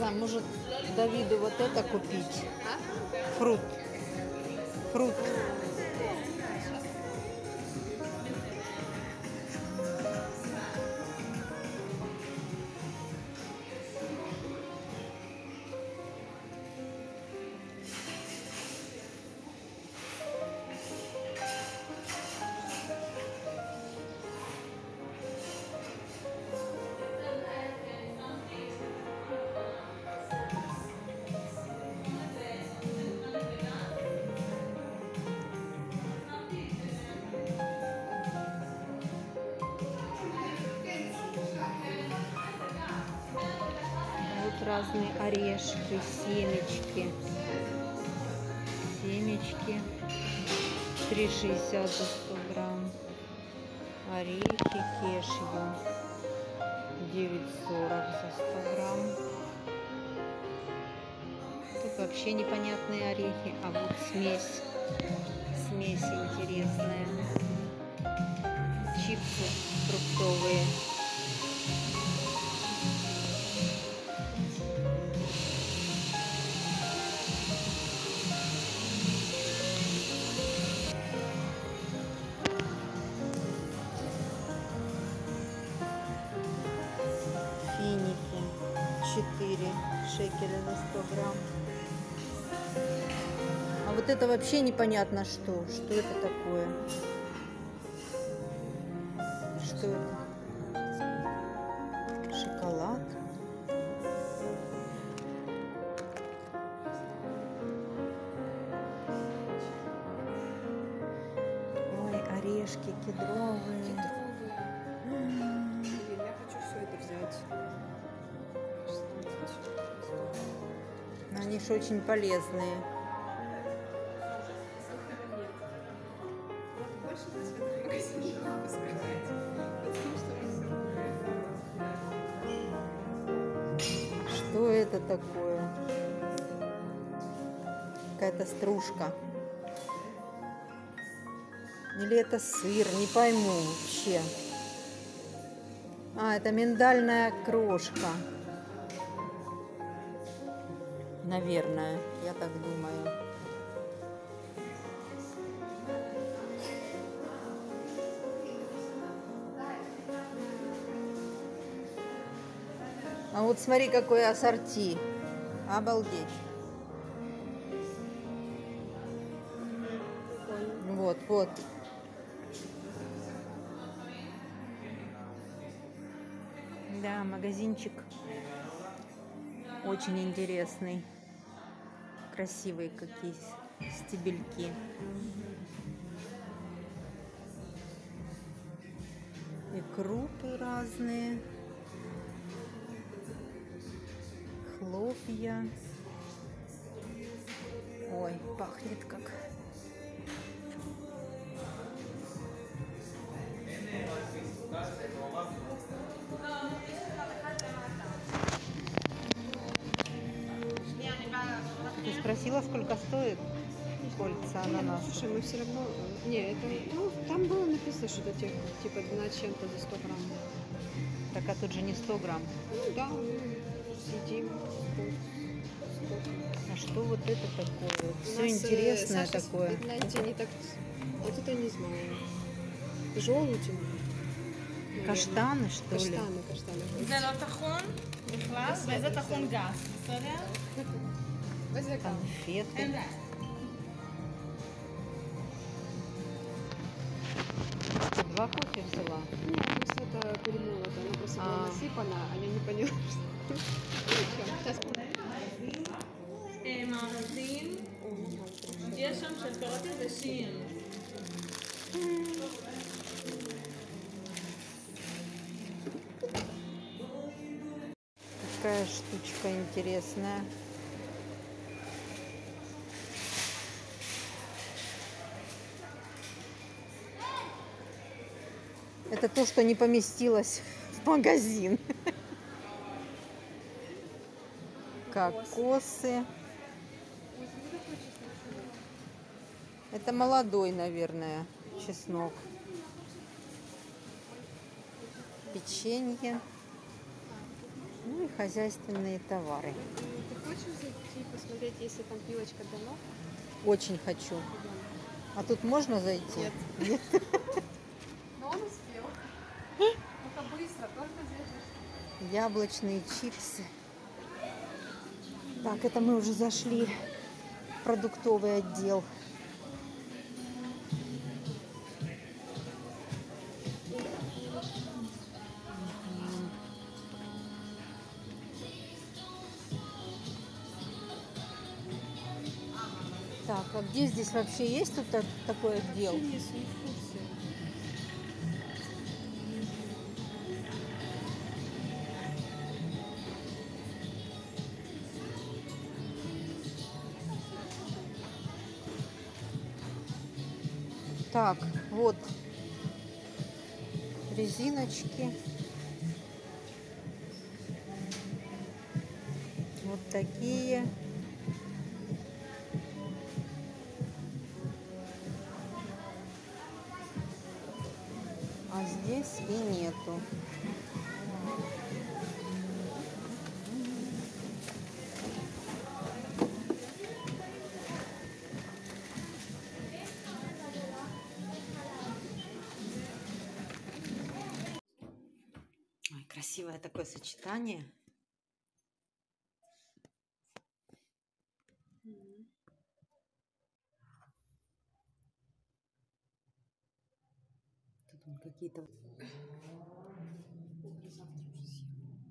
может Давиду вот это купить? Фрут. Фрут. Вот разные орешки, семечки. Семечки 3,60 за 100 грамм. Орехи кешью 9,40 за 100 грамм. Тут вообще непонятные орехи, а вот смесь. Смесь интересная. Чипсы фруктовые. Финики 4 шекеля за 100 грамм. А вот это вообще непонятно что. Что это такое? Что это? Шоколад. Ой, орешки кедровые. Я хочу все это взять. Они же очень полезные. Что это такое? Какая-то стружка. Или это сыр? Не пойму вообще. А, это миндальная крошка. Наверное, я так думаю. А вот смотри, какое ассорти. Обалдеть. Вот, вот. Да, магазинчик очень интересный. Красивые какие стебельки. И крупы разные. Хлопья. Ой, пахнет как. Ты спросила, сколько стоит кольца ананаса? Слушай, мы все равно... Не, это... Ну, там было написано что-то типа 12 чем-то за 100 грамм. Так, а тут же не 100 грамм. Ну да, сидим. А что вот это такое? У Все нас, интересное Саша, такое. знаете, не так... Вот это не знаю. Желудь. Каштаны, что ли? Каштаны. זה לא טחון בכלל, וזה טחון גס, בסדר? Возьми там. Конфеты. אין בעיה. Ты 2 кофе взяла? Нет, просто это перемолото. Она просто была насыпана, а я не поняла, что... Сейчас. מארזים, יש שם של פירות יבשים. Какая штучка интересная. Это то, что не поместилось в магазин. Кокосы. Это молодой, наверное, чеснок. Печенье. Ну и хозяйственные товары. Ты хочешь зайти посмотреть, если там пилочка для ног? Очень хочу. Идем. А тут можно зайти? Нет. Нет? Но он успел. Ну-ка быстро, только зайдешь. Яблочные чипсы. Так, это мы уже зашли в продуктовый отдел. Так, а где здесь вообще есть тут такой отдел? Если не в курсе. Так, вот резиночки. Вот такие. А здесь и нету. Ой, красивое такое сочетание. Тут какие-то... Завтра уже съем.